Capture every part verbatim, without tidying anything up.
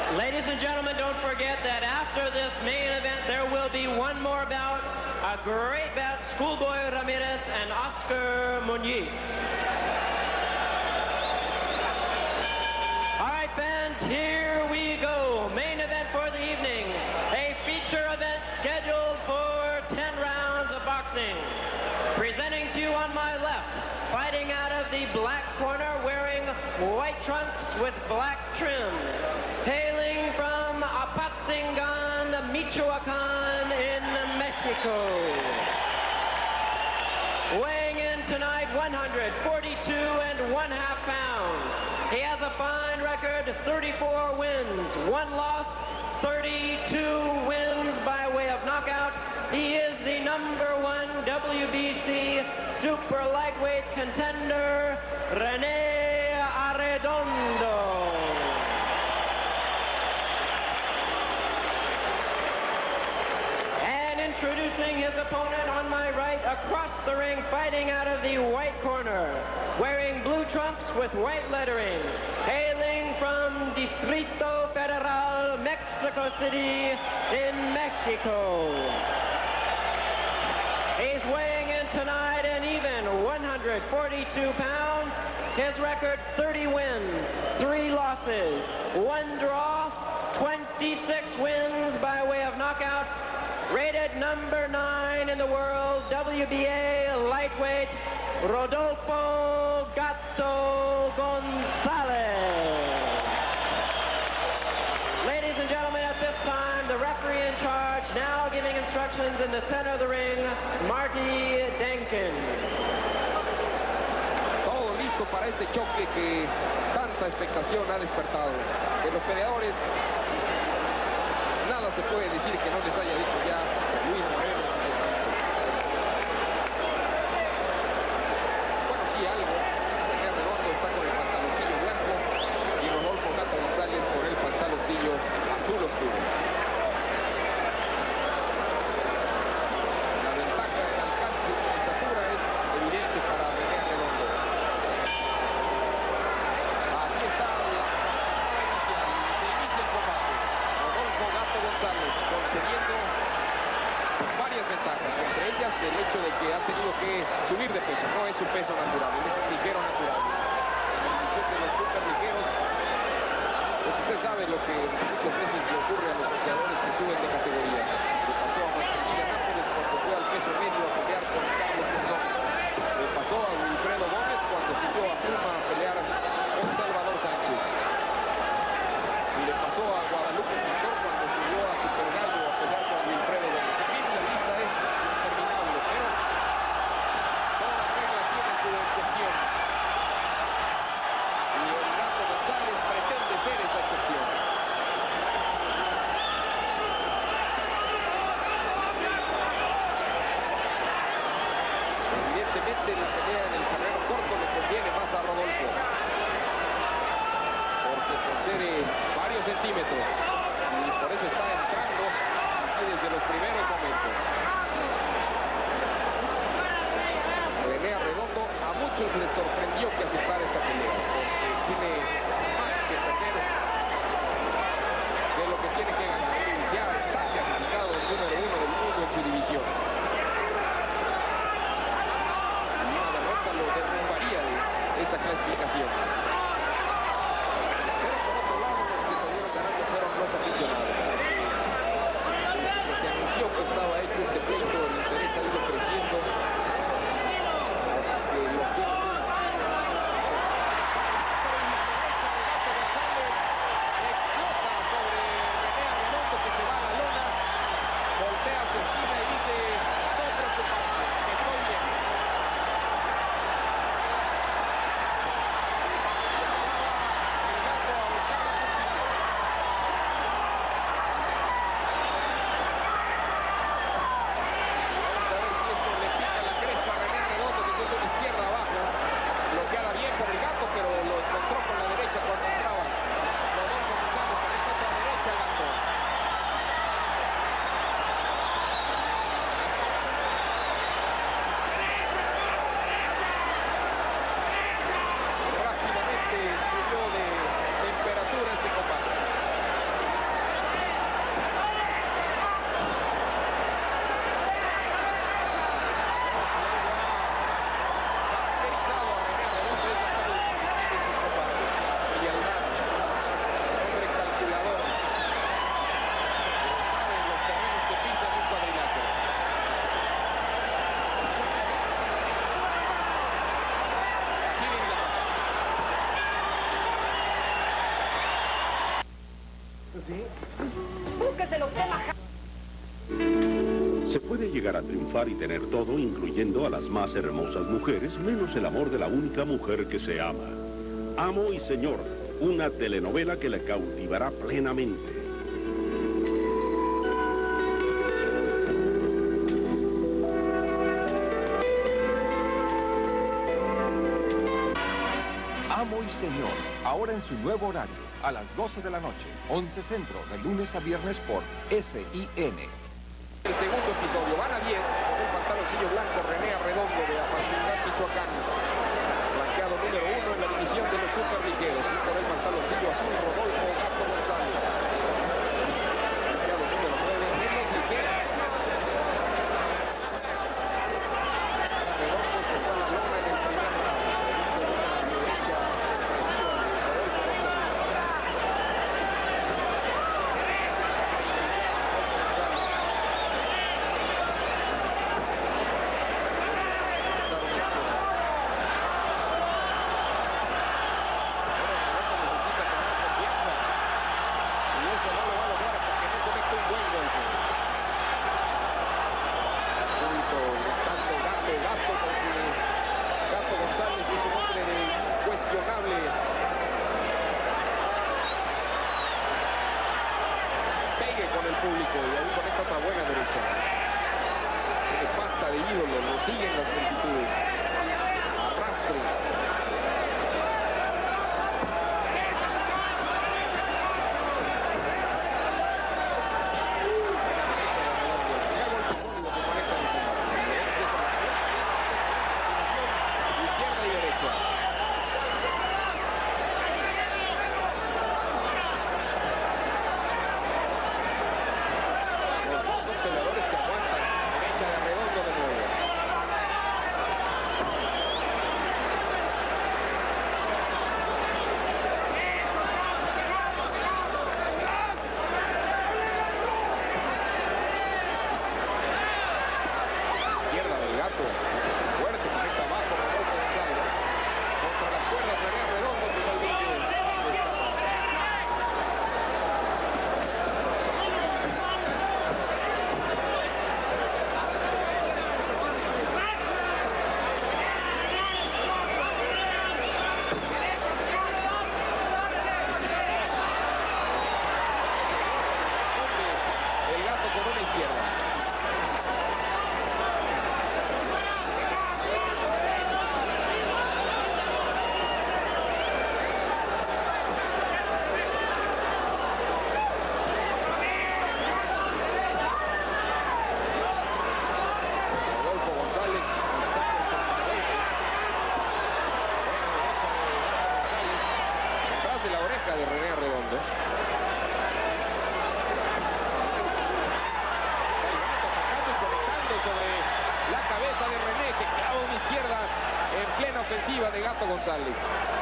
Ladies and gentlemen, don't forget that after this main event, there will be one more bout, a great bout, Schoolboy Ramirez and Oscar Muñiz. All right, fans, here we go. Main event for the evening, a feature event scheduled for ten rounds of boxing. Presenting to you on my left, fighting out of the black corner, wearing white trunks with black trim, hailing from Apatzingan, Michoacan in Mexico. Weighing in tonight, one forty-two and one half pounds. He has a fine record, thirty-four wins, one loss, thirty-two wins by way of knockout. He is the number one W B C super lightweight contender, Rene Arredondo. And introducing his opponent on my right, across the ring, fighting out of the white corner, wearing blue trunks with white lettering, hailing from Distrito Federal, Mexico City in Mexico. He's weighing in tonight an even one forty-two pounds. His record, thirty wins, three losses, one draw, twenty-six wins by way of knockout. Rated number nine in the world, W B A lightweight, Rodolfo Gato Gonzalez. Ladies and gentlemen, at this time, the referee in charge, now giving instructions in the center of the ring, Marty Denkin. Todo listo para este choque que tanta expectación ha despertado. De los peleadores, nada se puede decir que no les haya dicho ya Luis Moreno. Bueno, sí, algo. René Redondo está con el pantaloncillo blanco y Rodolfo Gato González con el pantaloncillo azul oscuro. La ventaja de alcance de estatura es evidente para René Redondo. Aquí está la inicial. Se inicia el combate. Rodolfo Gato González concediendo varias ventajas, entre ellas el hecho de que ha tenido que subir de peso. No es su peso natural, es un ligero natural. En la división de los super ligeros, pues usted sabe lo que muchas veces le ocurre a los boxeadores que suben de categoría. Le pasó a Martín Nápoles cuando fue al peso medio a pelear con Carlos Monzón. Le pasó a Wilfredo Gómez cuando subió a Puma a pelear con Salvador Sánchez. Y le pasó a Guadalupe Pintor cuando subió a Super Gallo a pelear con Wilfredo Gómez. En fin, la lista es interminable, pero toda regla tiene su excepción. Y el Gato González pretende ser esa excepción. Evidentemente la pelea en el terreno corto le conviene más a Rodolfo, porque concede varios centímetros y por eso está entrando aquí desde los primeros momentos. René Arredondo a muchos les sorprendió que aceptara esta pelea, porque tiene más que perder de lo que tiene que ganar. Y ya está clasificado el número uno del mundo en su división. Y una derrota lo derrumbaría de esa clasificación. Pero por otro lado, los que salieron ganando fueron usted? Búsqueselo usted, maja. Se puede llegar a triunfar y tener todo, incluyendo a las más hermosas mujeres, menos el amor de la única mujer que se ama. Amo y Señor, una telenovela que le cautivará plenamente. Amo y Señor, ahora en su nuevo horario, a las doce de la noche, once Centro, de lunes a viernes por S I N. El segundo episodio, van a diez, con un pantaloncillo blanco, René Arredondo de Apatzingán, Michoacán. Blanqueado número uno en la división de los superligueros. Y por el pantaloncillo azul, Rodolfo Gato González. Blanqueado número nueve en los ligeros. Arredondo se fue a la lona en el primer round. Con una derecha agresiva de Rodolfo González. Con el público y ahí conecta otra buena derecha. Es pasta de ídolo, lo siguen las multitudes. Arrastre. Izquierda y derecha. Peleadores que aguantan, derecha de Arredondo de nuevo. Izquierda del Gato, fuerte, conecta abajo, Rodolfo González. Contra las cuerdas, René Arredondo, finalmente. El Gato con una izquierda. Rodolfo González. Atrás de la oreja de René Arredondo. Sobre la cabeza de René, que clava una izquierda en plena ofensiva de Gato González.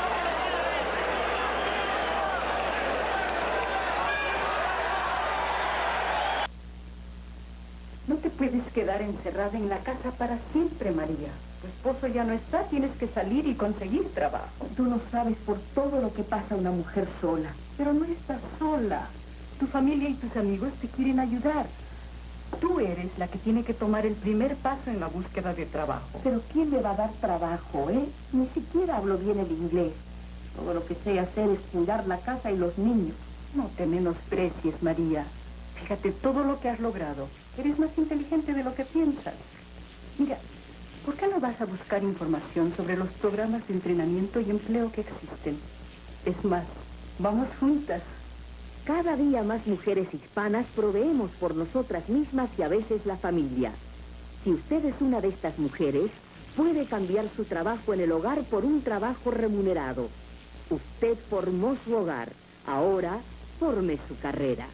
No te puedes quedar encerrada en la casa para siempre, María. Tu esposo ya no está, tienes que salir y conseguir trabajo. Tú no sabes por todo lo que pasa una mujer sola. Pero no estás sola. Tu familia y tus amigos te quieren ayudar. Tú eres la que tiene que tomar el primer paso en la búsqueda de trabajo. Pero ¿quién le va a dar trabajo, eh? Ni siquiera hablo bien el inglés. Todo lo que sé hacer es cuidar la casa y los niños. No te menosprecies, María. Fíjate todo lo que has logrado. Eres más inteligente de lo que piensas. Mira, ¿por qué no vas a buscar información sobre los programas de entrenamiento y empleo que existen? Es más, vamos juntas. Cada día más mujeres hispanas proveemos por nosotras mismas y a veces la familia. Si usted es una de estas mujeres, puede cambiar su trabajo en el hogar por un trabajo remunerado. Usted formó su hogar. Ahora, forme su carrera.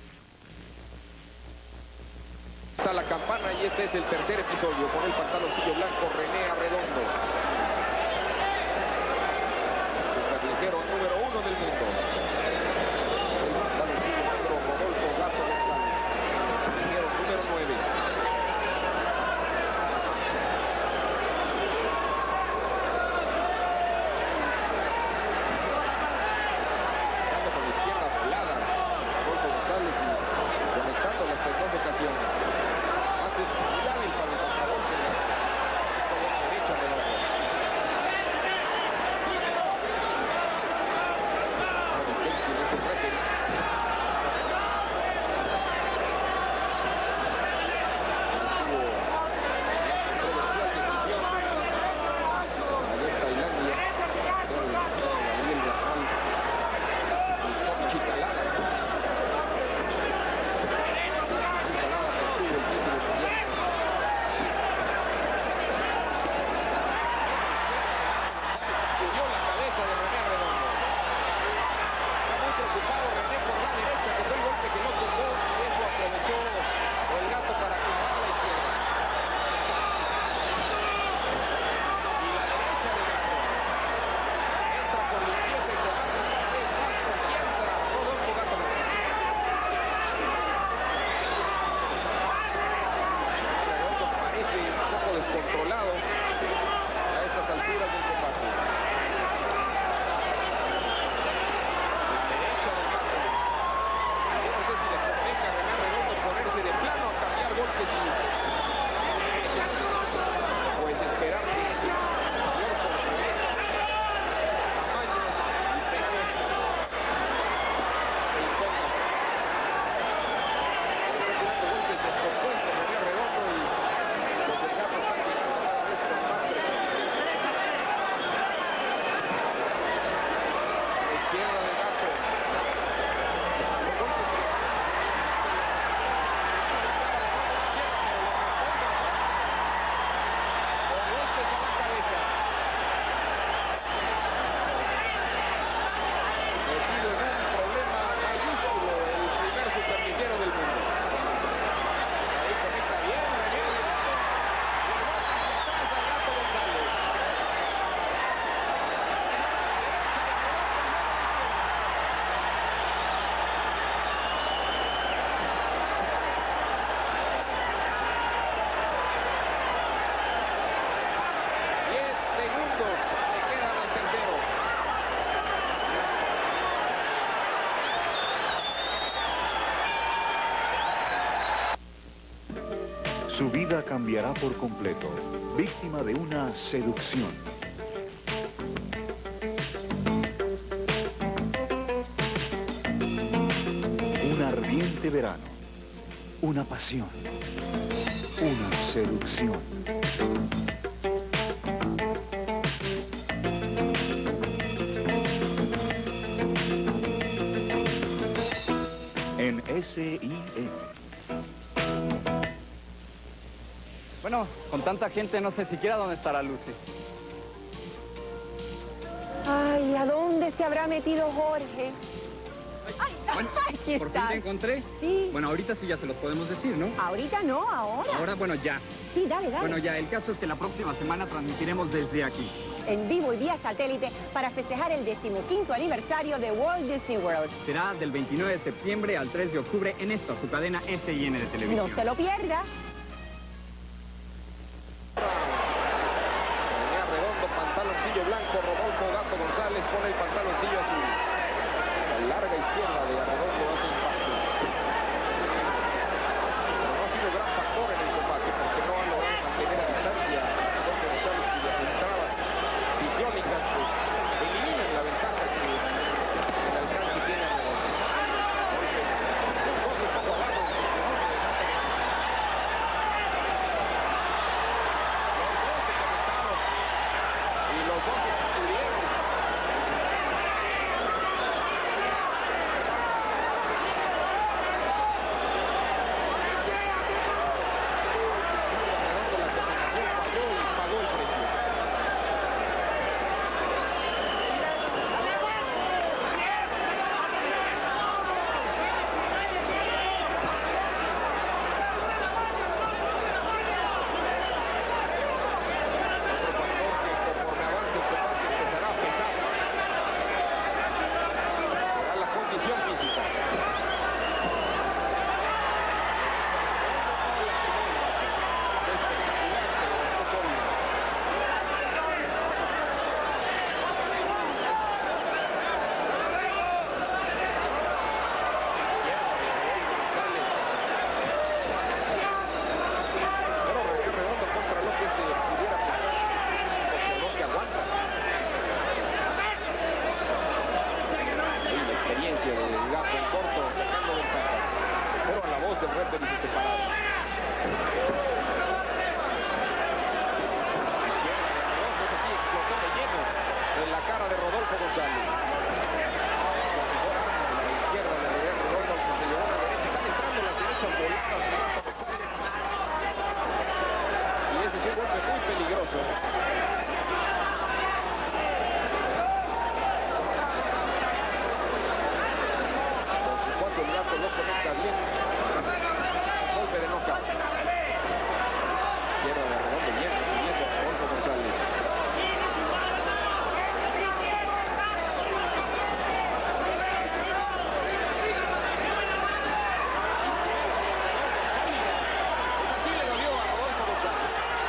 Está la campana y este es el tercer episodio con el pantaloncillo blanco René Arredondo. El ligero número uno del mundo. El pantaloncillo negro Rodolfo Gato González. El ligero número nueve. Con la izquierda volada. Rodolfo González. Su vida cambiará por completo, víctima de una seducción. Un ardiente verano, una pasión, una seducción. En S I N. Bueno, con tanta gente no sé siquiera dónde estará Lucy. Ay, ¿a dónde se habrá metido Jorge? Ay, bueno, aquí por fin estás. te encontré. Sí. Bueno, ahorita sí ya se los podemos decir, ¿no? Ahorita no, ahora. Ahora, bueno, ya. Sí, dale, dale. Bueno, ya, el caso es que la próxima semana transmitiremos desde aquí. En vivo y vía satélite para festejar el decimoquinto aniversario de Walt Disney World. Será del veintinueve de septiembre al tres de octubre en esta, su cadena S I N de televisión. No se lo pierda. Tenía redondo, pantaloncillo blanco, Rodolfo Gato González pone el pantaloncillo azul. La larga izquierda de Arredondo hace impacto. Pero no ha sido gran factor en el combate porque no ha logrado mantener a distancia a Rodolfo González, cuyas entradas ciclónicas pues eliminan la ventaja que el alcance tiene Arredondo. Golpes, los dos un poco abajo en su final. Y los dos se sacudieron. La combinación falló y pagó el precio. Otro factor que conforme avance el combate empezará a pesar será la condición física. Espectacular, pero no sólido. Pero René Redondo contra lo que se pudiera pensar por lo que aguanta. Y la experiencia del gato en corto sacando ventaja. Pero a la voz del referee se separaron. Izquierda de Redondo, eso sí, explotó de lleno en la cara de Rodolfo González. La mejor arma de la izquierda de René Redondo que se llevó a la derecha. Están entrando las derechas voladas. Y ese es un golpe muy peligroso. Porque cuando el gato lo conecta bien, golpe de knockout. Izquierda de Redondo bien recibiendo a Rodolfo González. Esa sí le dolió a Rodolfo González.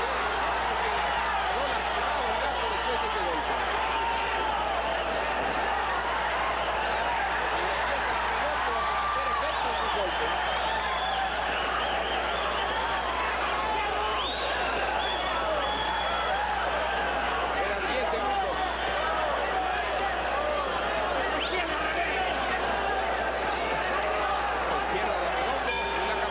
Quedó lastimado el gato después de ese golpe. Hacer efecto en sus golpes. Quedan diez segundos. Izquierda de Redondo y la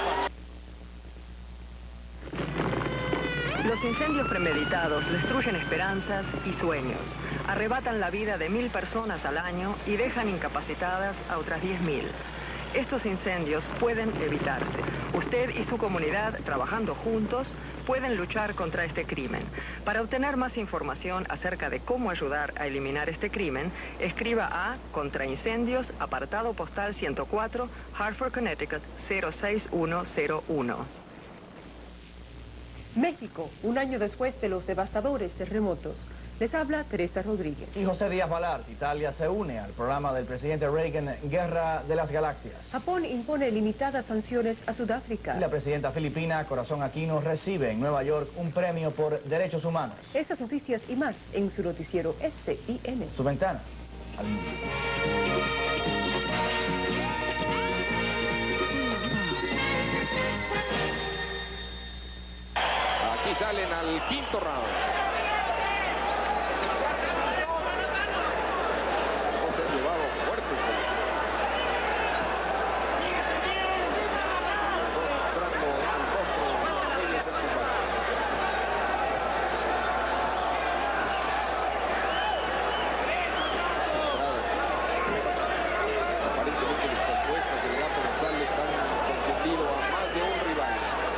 campana. Los incendios premeditados destruyen esperanzas y sueños, arrebatan la vida de mil personas al año y dejan incapacitadas a otras diez mil. Estos incendios pueden evitarse. Usted y su comunidad, trabajando juntos, pueden luchar contra este crimen. Para obtener más información acerca de cómo ayudar a eliminar este crimen, escriba a Contra Incendios, apartado postal ciento cuatro, Hartford, Connecticut, cero seis uno cero uno. México, un año después de los devastadores terremotos. Les habla Teresa Rodríguez. Y José Díaz Balart. Italia se une al programa del presidente Reagan, Guerra de las Galaxias. Japón impone limitadas sanciones a Sudáfrica. Y la presidenta filipina, Corazón Aquino, recibe en Nueva York un premio por derechos humanos. Estas noticias y más en su noticiero S I N. Su ventana al mundo. salen al quinto round. No se han llevado fuertes. Mostrando el rostro de ellos en combate. Aparentemente descompuestas del Gato González han confundido a más de un rival.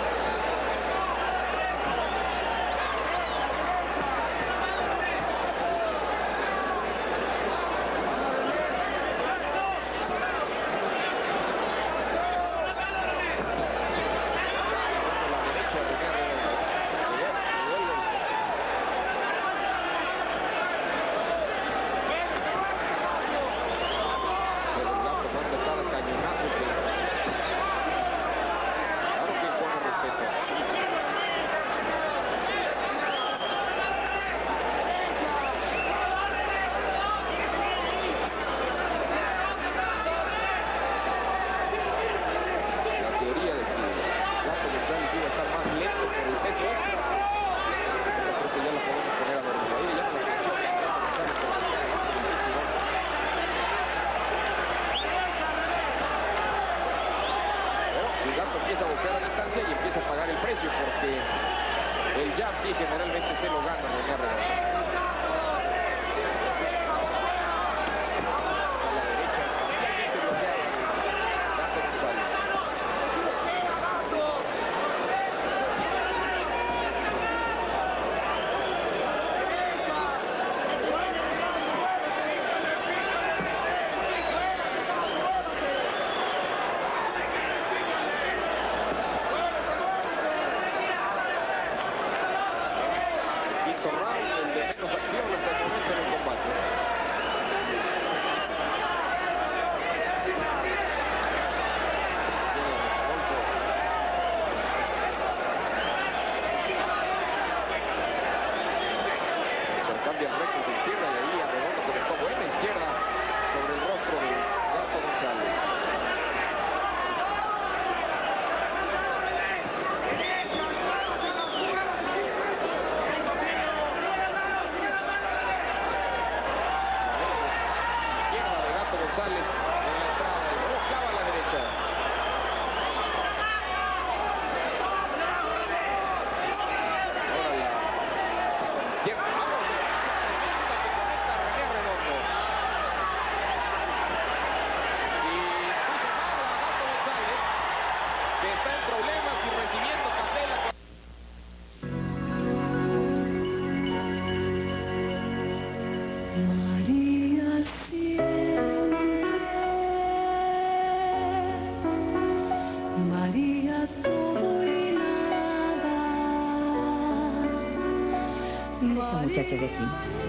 Muchacha de aquí.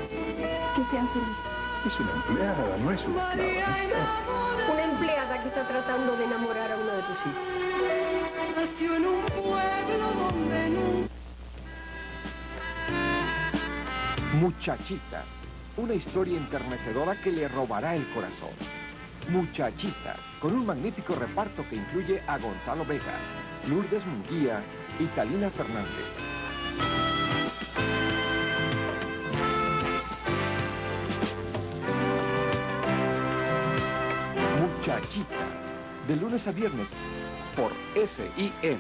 Que sean felices. Es una empleada, no es una esclava. Una empleada que está tratando de enamorar a uno de tus hijos. Nació en un pueblo donde nunca... Muchachita, una historia enternecedora que le robará el corazón. Muchachita, con un magnífico reparto que incluye a Gonzalo Vega, Lourdes Munguía y Talina Fernández. Muchachita, de lunes a viernes, por S I N.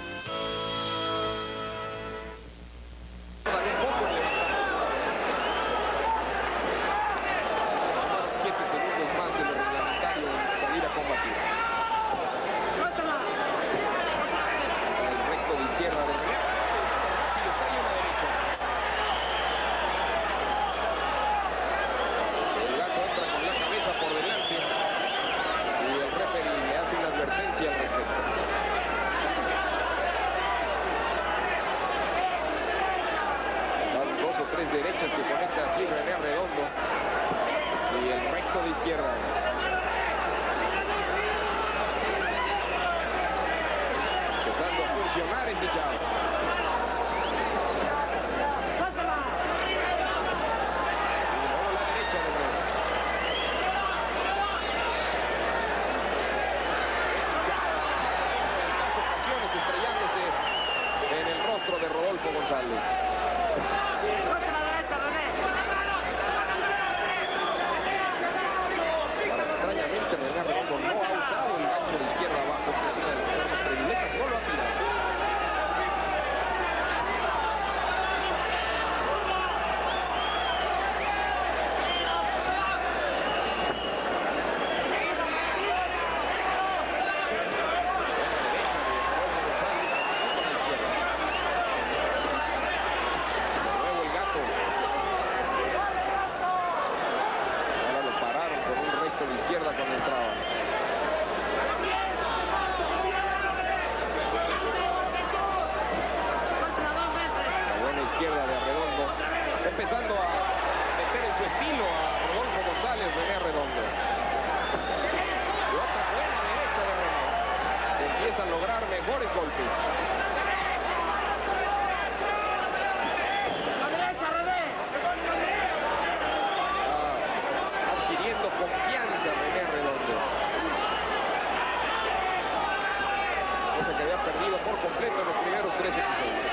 Siete segundos más de lo reglamentario en salir a combatir. El recto de izquierda del y está ahí en la derecha. El Gato entra con la cabeza por delante. Y el referee le hace una advertencia al respecto. Van dos o tres derechas que conecta así René Redondo. Y el recto de izquierda. Empezando a funcionar ese jab. Y luego la derecha de René. Estrellándose en el rostro de Rodolfo González. mejores golpes. Ah, adquiriendo confianza René Redondo. Cosa que había perdido por completo en los primeros tres episodios.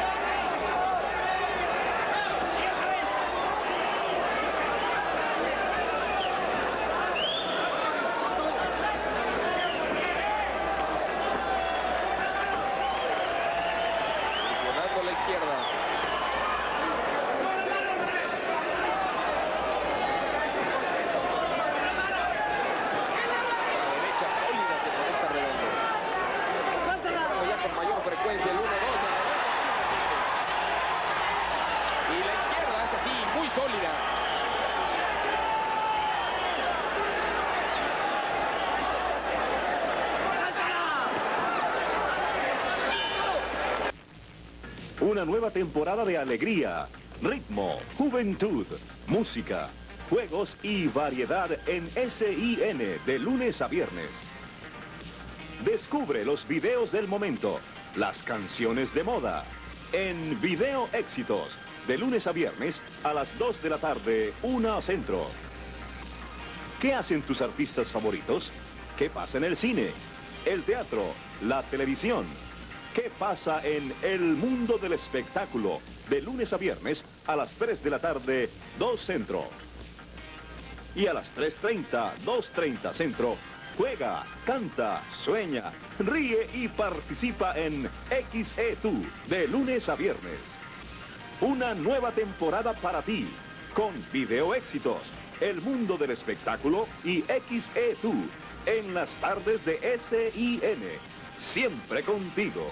Una nueva temporada de alegría, ritmo, juventud, música, juegos y variedad en S I N de lunes a viernes. Descubre los videos del momento, las canciones de moda, en Video Éxitos, de lunes a viernes a las dos de la tarde, una centro. ¿Qué hacen tus artistas favoritos? ¿Qué pasa en el cine, el teatro, la televisión? ¿Qué pasa en el mundo del espectáculo? De lunes a viernes a las tres de la tarde, dos centro. Y a las tres treinta, dos treinta centro, juega, canta, sueña, ríe y participa en X E dos de lunes a viernes. Una nueva temporada para ti, con Video Éxitos, el mundo del espectáculo y X E dos en las tardes de S I N. Siempre contigo.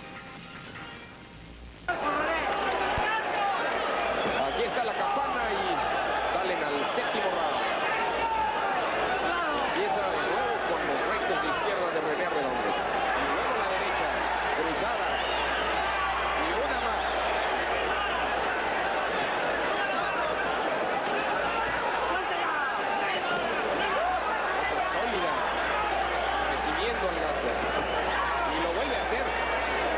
Aquí está la campana y salen al séptimo round. Empieza de nuevo con los rectos de izquierda de René Redondo. Y luego la derecha, cruzada. Y una más. Otra sólida. Recibiendo al gato. Y lo vuelve a hacer.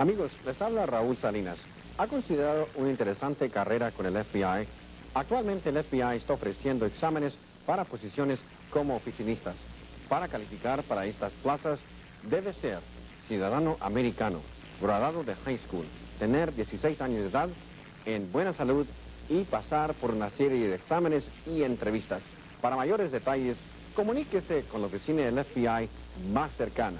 Amigos, les habla Raúl Salinas. ¿Ha considerado una interesante carrera con el F B I? Actualmente el F B I está ofreciendo exámenes para posiciones como oficinistas. Para calificar para estas plazas, debe ser ciudadano americano, graduado de high school, tener dieciséis años de edad, en buena salud y pasar por una serie de exámenes y entrevistas. Para mayores detalles, comuníquese con la oficina del F B I más cercana.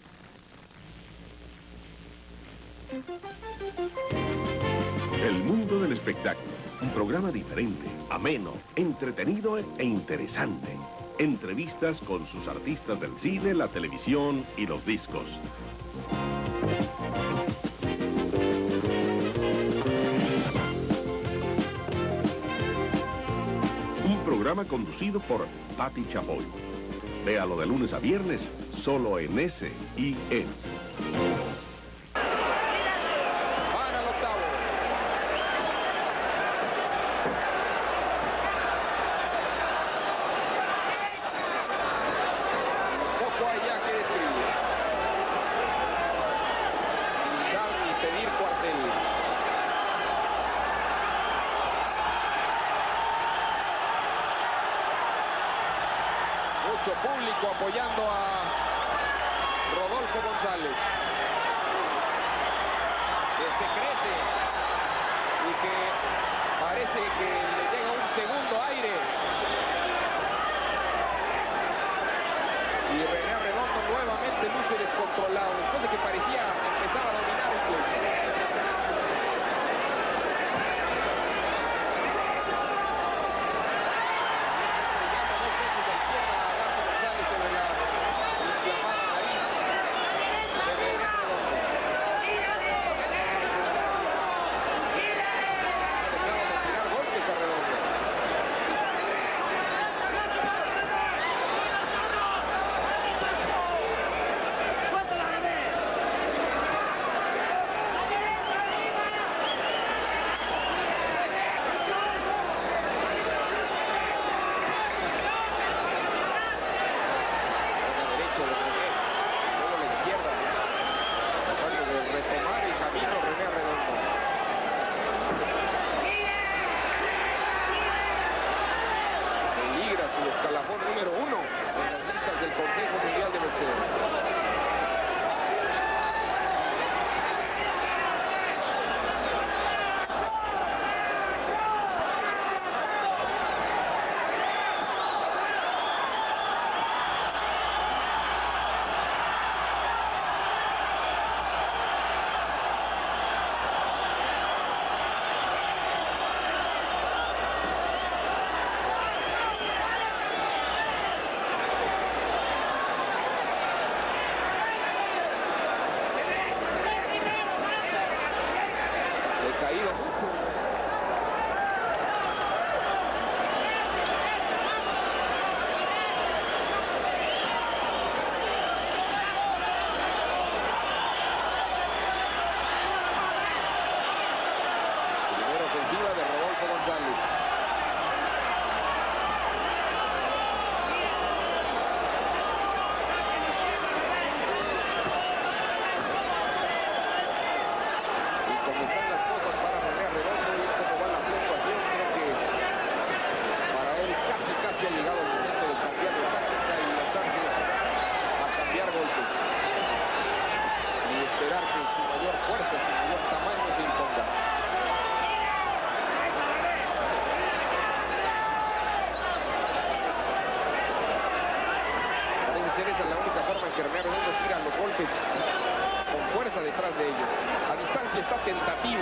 El mundo del espectáculo, un programa diferente, ameno, entretenido e interesante. Entrevistas con sus artistas del cine, la televisión y los discos. Un programa conducido por Patti Chapoy. Véalo de lunes a viernes, solo en S I N. Mucho público apoyando a Rodolfo González, que se crece y que parece que le llega un segundo aire. Y René Arredondo nuevamente luce descontrolado después de que parecía empezar a dominar un club. Esa es la única forma en que René Arredondo tira los golpes con fuerza detrás de ellos. A distancia está tentativo.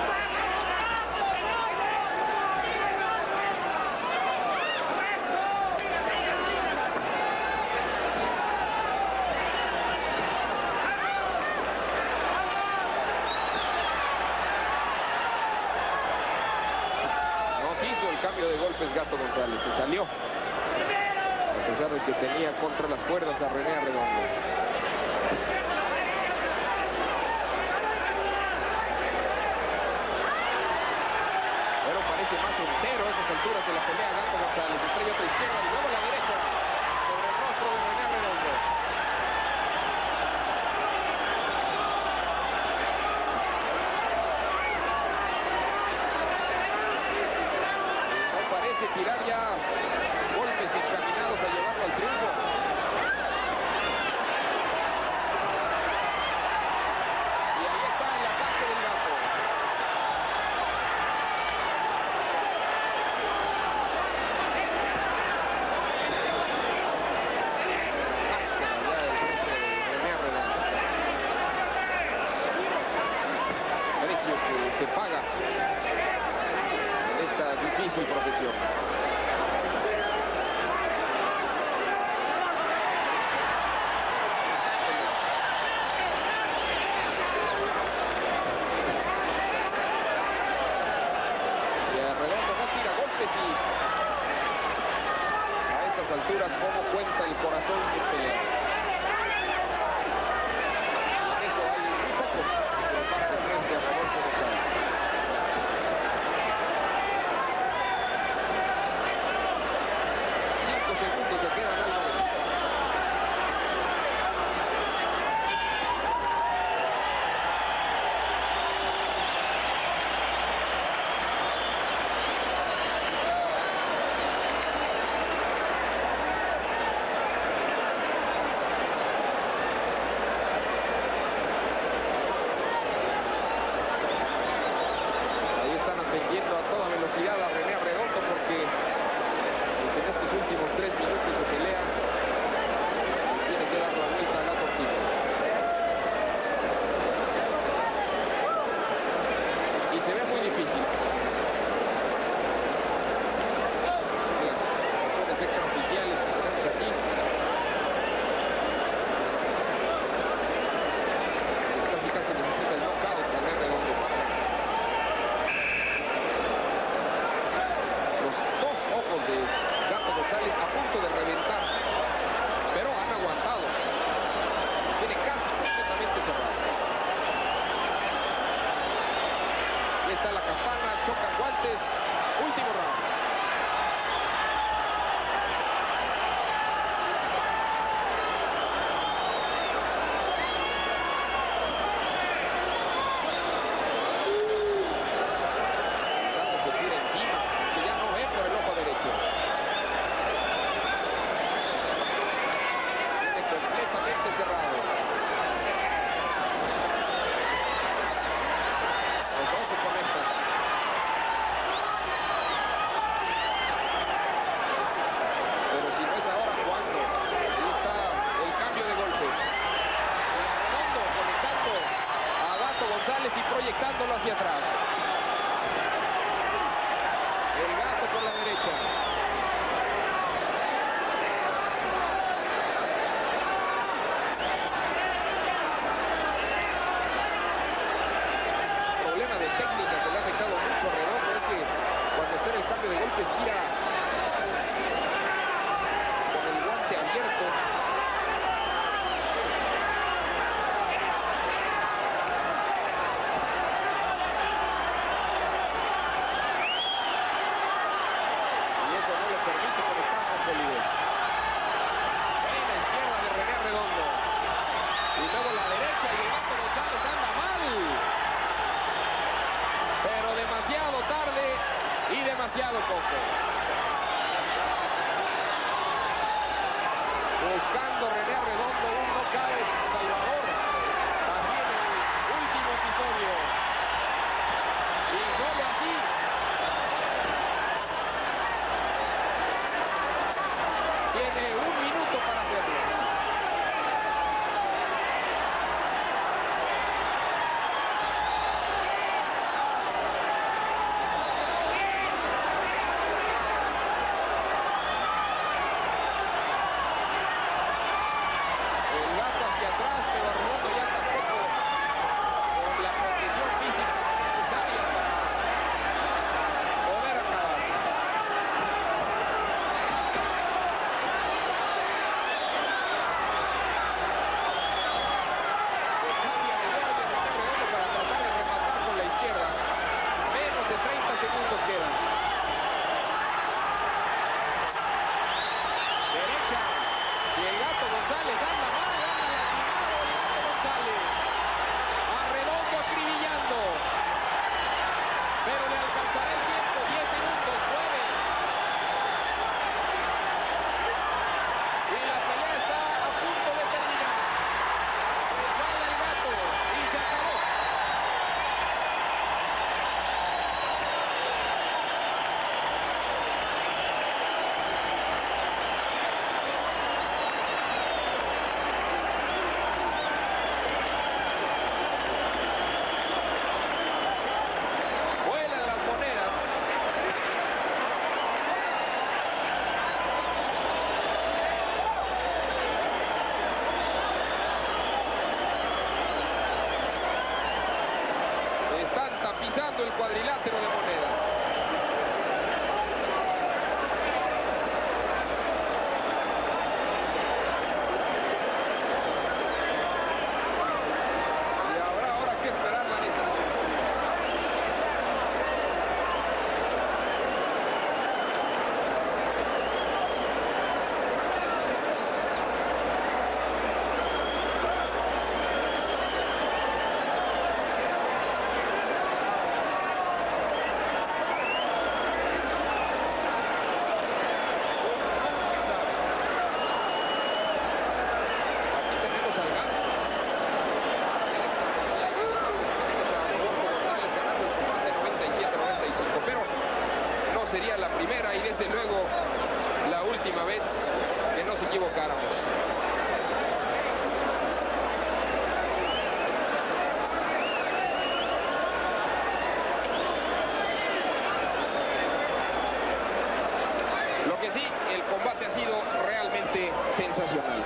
No quiso el cambio de golpes Gato González, se salió. A pesar de que tenía contra las cuerdas a René Arredondo. Pero parece más entero a estas alturas de la pelea Gato González. Estrella otra izquierda y luego la derecha sobre el rostro de René Arredondo. muestra el corazón de pelea. Y en eso hay muy pocos que le parten frente a Rodolfo González. Cinco segundos se quedan al noveno. Atendiendo a toda velocidad a René Arredondo porque pues, en estos últimos tres minutos de pelea tiene que dar la vuelta a la tortilla. Y se ve muy difícil. Las razones extraoficiales que tenemos aquí. Pues casi casi necesita el knockout René Arredondo. De Gato González a punto de reventar, pero han aguantado. Tiene casi completamente cerrado. Y está la campana, chocan guantes, último round. Y proyectándolo hacia atrás. El Gato por la derecha. Problema de técnica que le ha afectado mucho a Redondo es que cuando está en el cambio de golpes tira con el guante abierto. Demasiado poco. Buscando René Arredondo un knockout salvador. También en el último episodio. Y solo así. Tiene un minuto para hacerlo. el cuadrilátero de monedas. esperáramos. Lo que sí, el combate ha sido realmente sensacional.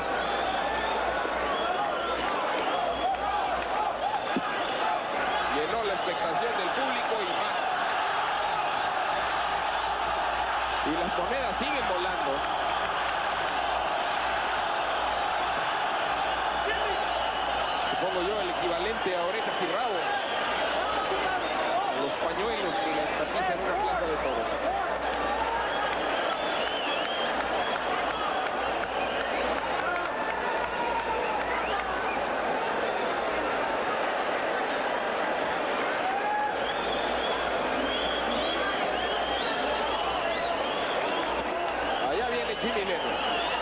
Llenó la expectación del público y más. Y las monedas siguen volando. Supongo yo el equivalente a orejas y rabo. Los pañuelos que tapizan una plaza de toros. Jimmy Lennon.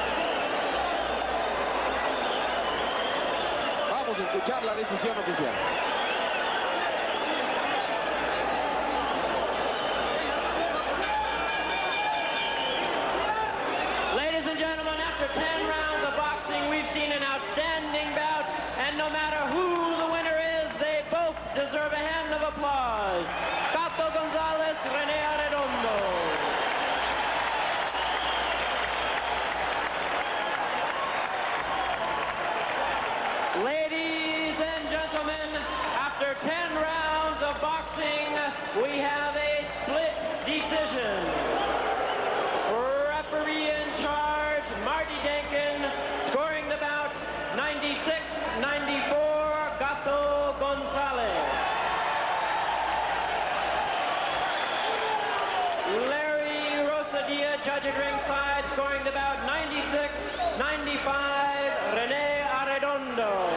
Vamos a escuchar la decisión oficial. Ladies and gentlemen, after ten rounds of boxing, we've seen an outstanding bout, and no matter who the winner is, they both deserve a hand of applause. Gato Gonzalez, René Arredondo. Ladies and gentlemen, after ten rounds of boxing, we have a split decision. Referee in charge, Marty Denkin, scoring the bout ninety-six ninety-four, Gato Gonzalez. Larry Rosadia, judge at ringside, scoring the bout ninety-six ninety-five, René Arredondo.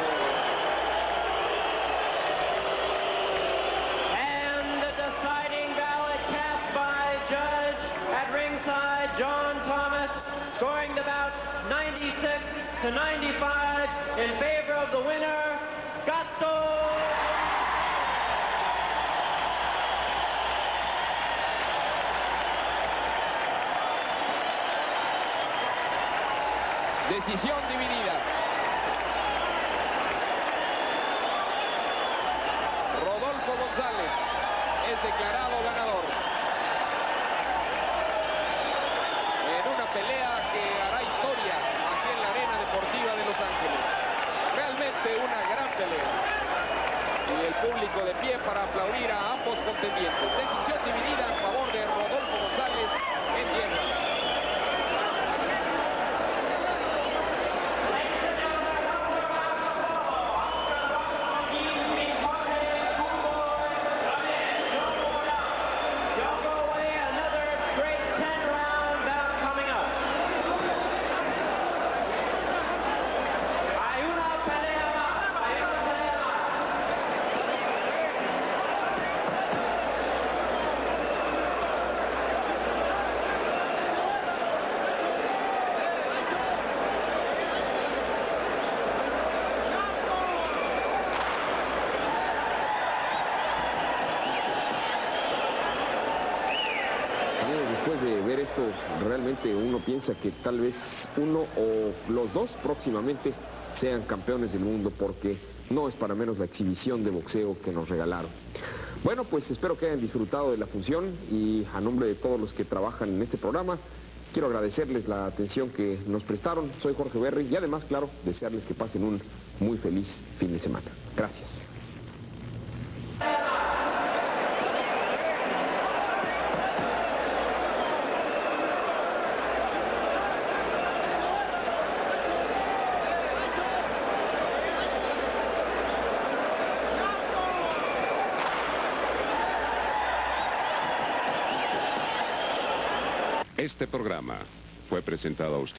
And the deciding ballot cast by judge at ringside, John Thomas, scoring the bout ninety-six to ninety-five in favor of the winner, Gato. Decisión dividida. Rodolfo González es declarado ganador. En una pelea que hará historia aquí en la Arena Deportiva de Los Ángeles. Realmente una gran pelea. Y el público de pie para aplaudir a ambos contendientes. Decisión dividida en favor de Rodolfo González en tierra. Realmente uno piensa que tal vez uno o los dos próximamente sean campeones del mundo, porque no es para menos la exhibición de boxeo que nos regalaron. Bueno, pues espero que hayan disfrutado de la función y a nombre de todos los que trabajan en este programa, quiero agradecerles la atención que nos prestaron. Soy Jorge Berry y además, claro, desearles que pasen un muy feliz fin de semana. Gracias. Este programa fue presentado a usted